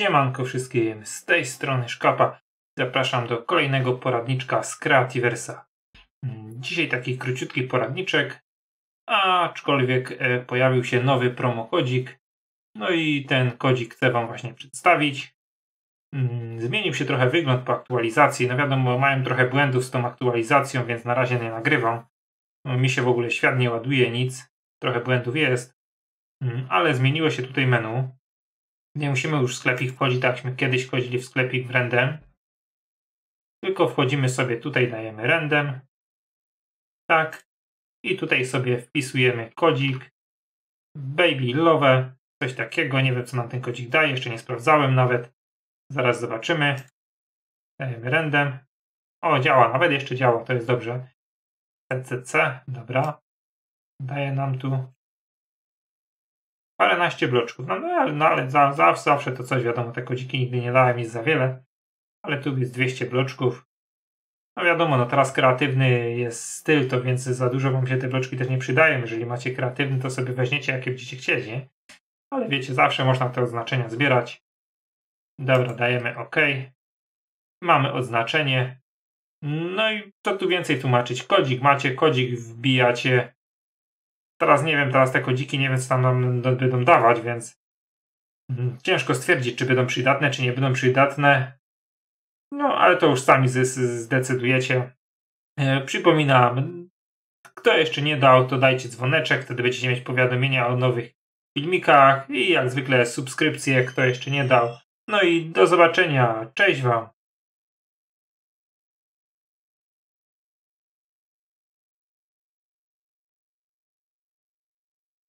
Siemanko wszystkim, z tej strony Szkapa. Zapraszam do kolejnego poradniczka z Creativersa. Dzisiaj taki króciutki poradniczek, aczkolwiek pojawił się nowy promokodzik. No i ten kodzik chcę Wam właśnie przedstawić. Zmienił się trochę wygląd po aktualizacji. No wiadomo, mają trochę błędów z tą aktualizacją, więc na razie nie nagrywam. Mi się w ogóle świat nie ładuje, nic. Trochę błędów jest. Ale zmieniło się tutaj menu. Nie musimy już w sklepik wchodzić, tak jakśmy kiedyś wchodzili w sklepik w random. Tylko wchodzimy sobie tutaj, dajemy random. Tak. I tutaj sobie wpisujemy kodzik. Baby Love. Coś takiego. Nie wiem, co nam ten kodzik daje. Jeszcze nie sprawdzałem nawet. Zaraz zobaczymy. Dajemy random. O, działa. Nawet jeszcze działa. To jest dobrze. CCC. Dobra. Daje nam tu paręnaście bloczków. Ale zawsze to coś, wiadomo, te kodziki nigdy nie dałem, jest za wiele. Ale tu jest 200 bloczków. No wiadomo, no teraz kreatywny jest styl, to więc za dużo Wam się te bloczki też nie przydają. Jeżeli macie kreatywny, to sobie weźmiecie, jakie będziecie chcieć, nie? Ale wiecie, zawsze można te oznaczenia zbierać. Dobra, dajemy OK. Mamy oznaczenie. No i co tu więcej tłumaczyć? Kodzik macie, kodzik wbijacie. Teraz nie wiem, teraz te kodziki nie wiem, co tam nam będą dawać, więc ciężko stwierdzić, czy będą przydatne, czy nie będą przydatne. No, ale to już sami zdecydujecie. Przypominam, kto jeszcze nie dał, to dajcie dzwoneczek, wtedy będziecie mieć powiadomienia o nowych filmikach i jak zwykle subskrypcje, kto jeszcze nie dał. No i do zobaczenia. Cześć Wam.